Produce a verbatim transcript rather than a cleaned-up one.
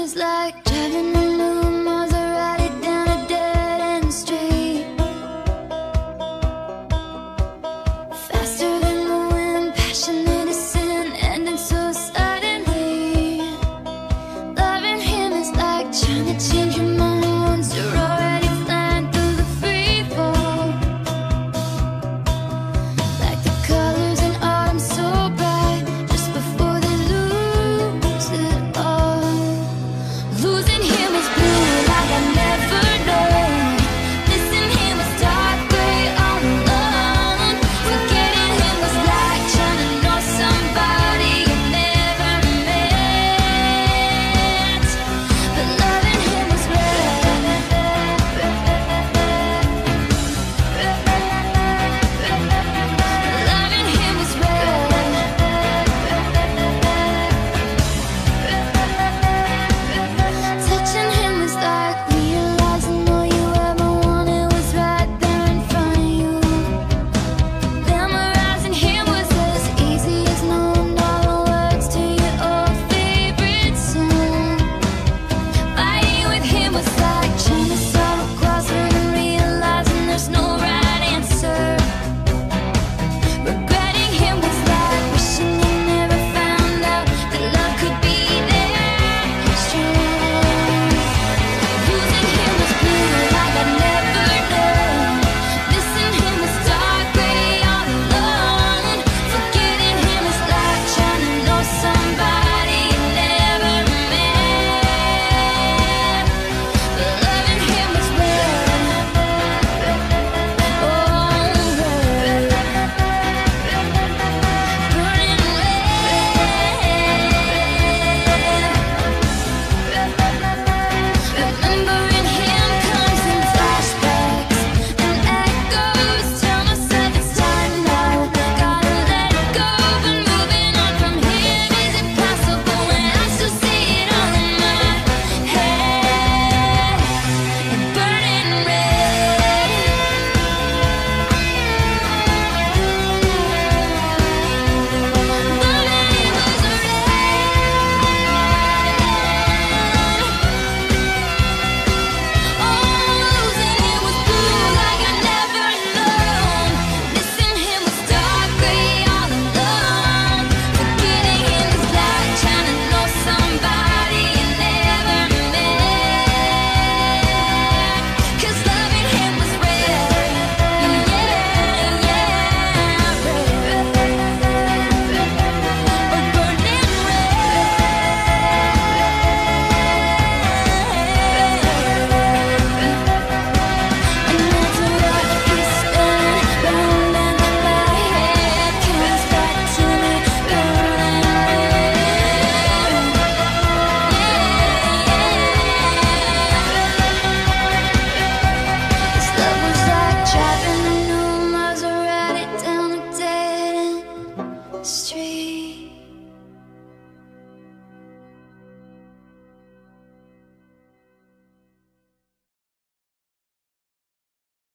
was like driving a new Maserati down a dead-end street, faster than the wind, passionate as sin, ending so suddenly. Loving him is like trying to change your mind once you're already flying through the free fall. Like the colors in autumn so bright, just before they lose it all. Losing him is blue like I never known. Missing him was dark gray all alone. Forgetting him was like trying to know somebody you never met. But loving him was red. Loving him was red. Touching him was like realizing all you ever wanted was right there in front of you. Memorizing him was as easy as knowing all the words to your old favorite song. Fighting with him was like trying to solve a crossword and realizing there's no right answer. Regretting him was like wishing you never found out that love could be that strong. Losing him was blue like I'd never known. Missing him was dark gray all alone. Forgetting him is like trying to know somebody you never met. But loving him was red. Oh, red. Burning red. Remembering him comes in flashbacks and echoes. Tell myself it's time now. Gotta let go, but moving on from him is impossible when I still see it all in my head. Burning red. Loving him was red. Oh, losing him was blue like I'd never known. Missing him was dark gray all alone. Forgetting him is like trying to know somebody you never met. 'Cause loving him was red. Yeah, yeah, red. Oh, burning red. And that's what he's spinning round in my head. Comes back to me, burning red. This love was like driving a new Maserati down a dead-end street.